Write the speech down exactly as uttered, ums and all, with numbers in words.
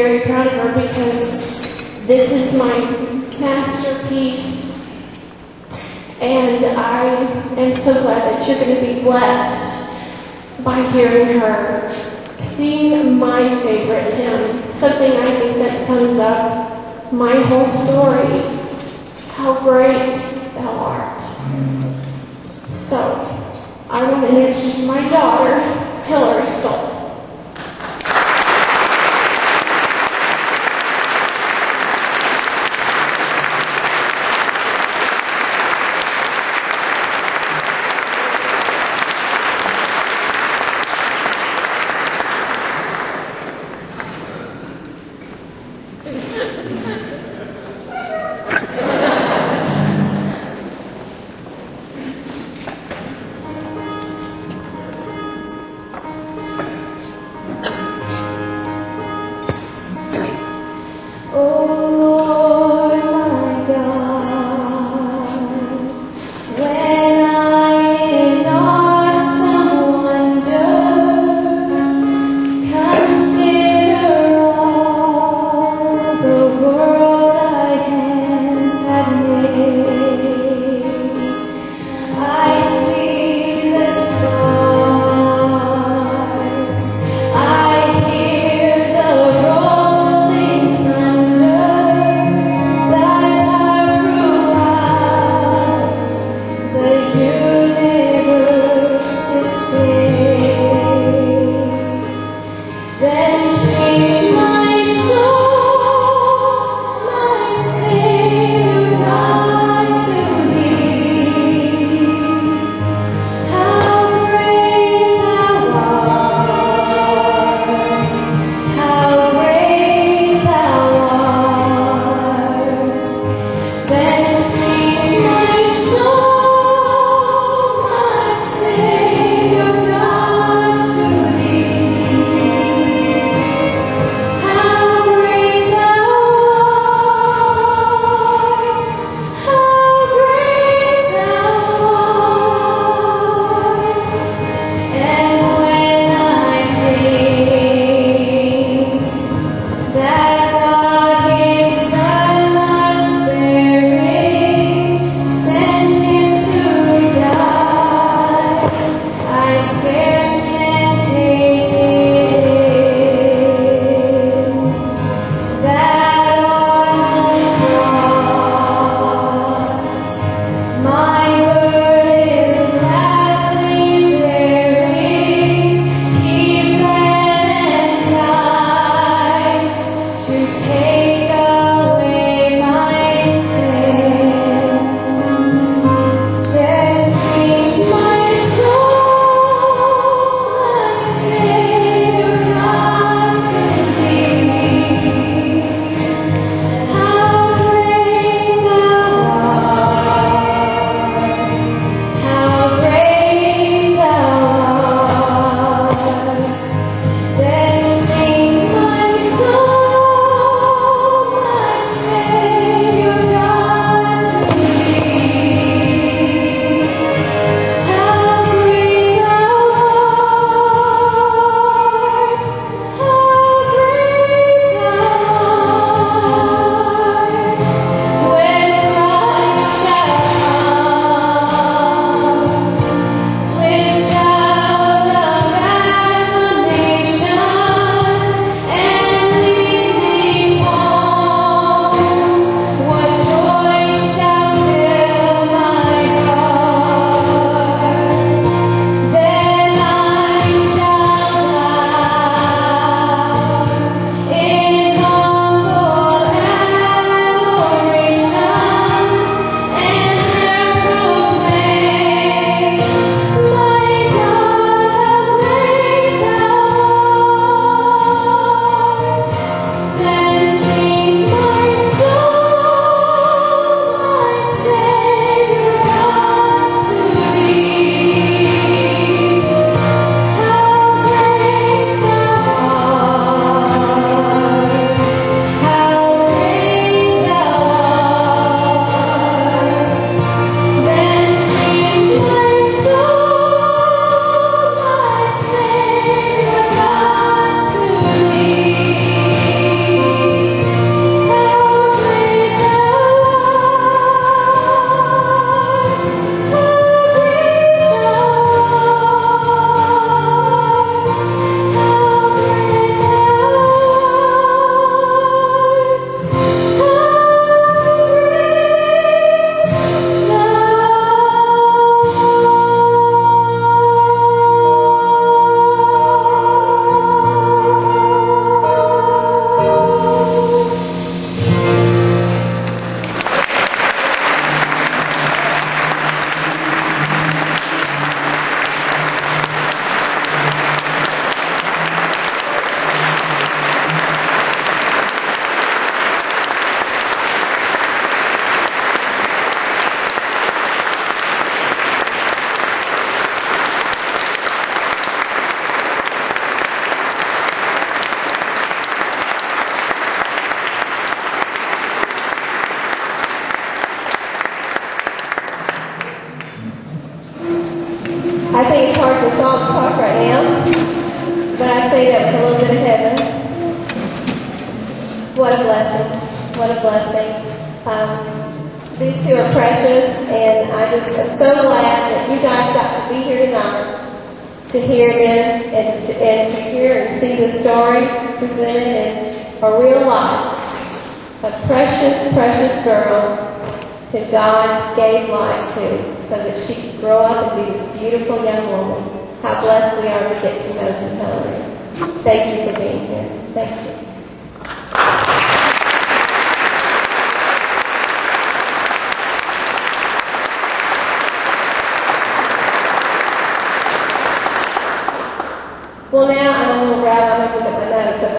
very proud of her because this is my masterpiece. And I am so glad that you're going to be blessed by hearing her sing my favorite hymn, something I think that sums up my whole story, how great thou art. So, I want to introduce my daughter, Hilary Soul. Thank you. little bit of heaven. What a blessing. What a blessing. Um, these two are precious, and I just am so glad that you guys got to be here tonight to hear them and to, and to hear and see the story presented in a real life. A precious, precious girl who God gave life to so that she could grow up and be this beautiful young woman. How blessed we are to get to know you, Hilary. Thank you for being here. Thank you. Well, now